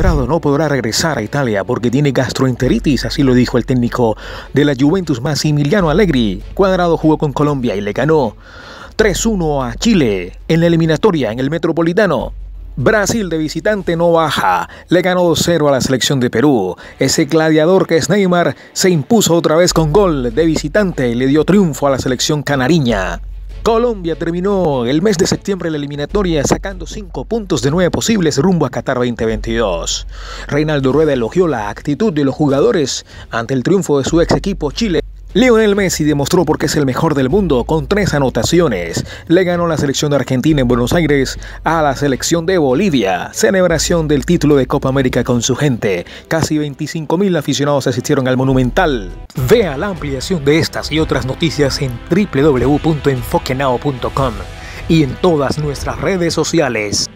Cuadrado no podrá regresar a Italia porque tiene gastroenteritis, así lo dijo el técnico de la Juventus Massimiliano Allegri. Cuadrado jugó con Colombia y le ganó 3-1 a Chile en la eliminatoria en el Metropolitano. Brasil de visitante no baja, le ganó 2-0 a la selección de Perú. Ese gladiador que es Neymar se impuso otra vez con gol de visitante y le dio triunfo a la selección canariña. Colombia terminó el mes de septiembre la eliminatoria sacando 5 puntos de 9 posibles rumbo a Qatar 2022. Reinaldo Rueda elogió la actitud de los jugadores ante el triunfo de su ex equipo Chile. Lionel Messi demostró por qué es el mejor del mundo con 3 anotaciones. Le ganó la selección de Argentina en Buenos Aires a la selección de Bolivia. Celebración del título de Copa América con su gente. Casi 25.000 aficionados asistieron al Monumental. Vea la ampliación de estas y otras noticias en www.enfoquenao.com y en todas nuestras redes sociales.